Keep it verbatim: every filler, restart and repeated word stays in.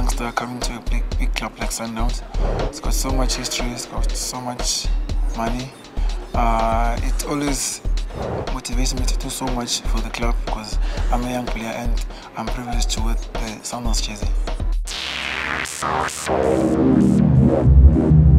youngster coming to a big, big club like Sundowns. It's got so much history, it's got so much money. Uh, it always motivates me to do so much for the club because I'm a young player and I'm privileged to wear the Sundowns jersey.